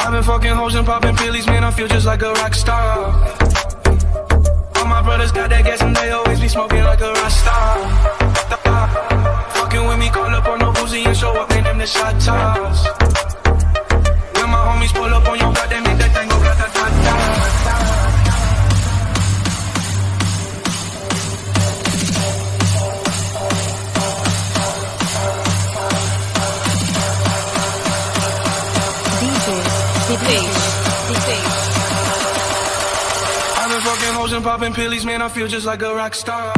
I've been fucking hoes and popping pillies, man, I feel just like a rock star. All my brothers got that gas and they always be smoking like a rock star. Fucking with me, call up on no Uzi and show up in them the shot toss. When my homies pull up on your block, they make that thing go grata-ta-ta. I've been fucking hoes and popping pillies, man, I feel just like a rock star.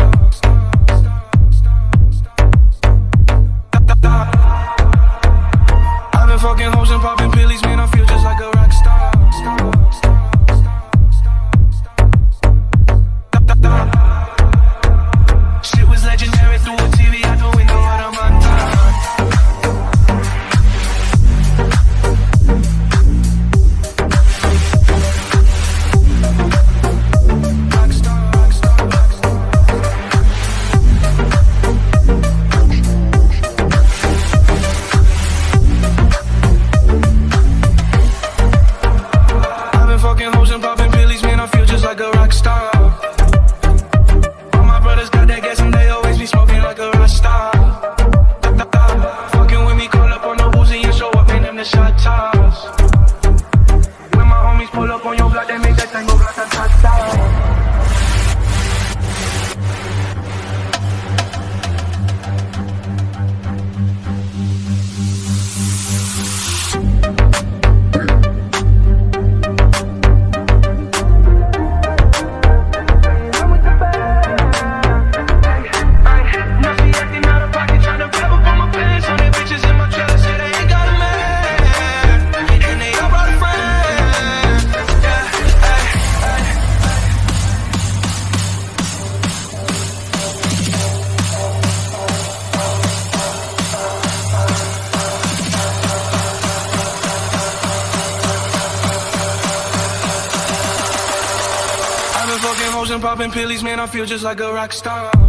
I've been fucking hoes and popping pillies, man, I feel just like a rock star. Shit was legendary through a TV out the window out of my time. Popping pillies, man, I feel just like a rock star.